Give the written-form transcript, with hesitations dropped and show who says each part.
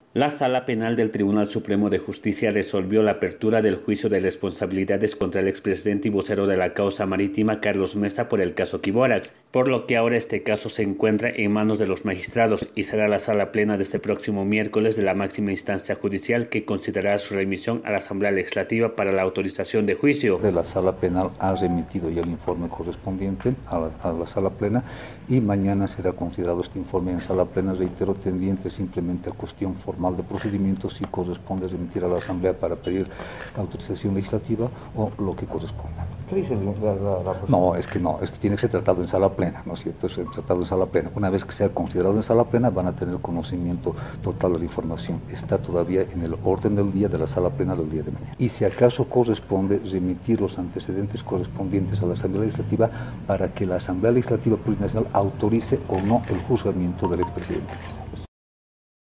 Speaker 1: La Sala Penal del Tribunal Supremo de Justicia resolvió la apertura del juicio de responsabilidades contra el expresidente y vocero de la causa marítima Carlos Mesa por el caso Quiborax, por lo que ahora este caso se encuentra en manos de los magistrados y será la sala plena de este próximo miércoles de la máxima instancia judicial que considerará su remisión a la Asamblea Legislativa para la autorización de juicio.
Speaker 2: La Sala Penal ha remitido ya el informe correspondiente a la Sala Plena y mañana será considerado este informe en Sala Plena, reitero, tendiente simplemente a cuestión formal de procedimientos si corresponde remitir a la Asamblea para pedir autorización legislativa o lo que corresponda.
Speaker 3: ¿Qué dice
Speaker 2: No, es que tiene que ser tratado en Sala Plena, ¿no es cierto? Es tratado en Sala Plena. Una vez que sea considerado en Sala Plena van a tener conocimiento total de la información. Está todavía en el orden del día de la Sala Plena del día de mañana. Y si acaso corresponde remitir los antecedentes correspondientes a la Asamblea Legislativa para que la Asamblea Legislativa Plurinacional autorice o no el juzgamiento del expresidente Mesa.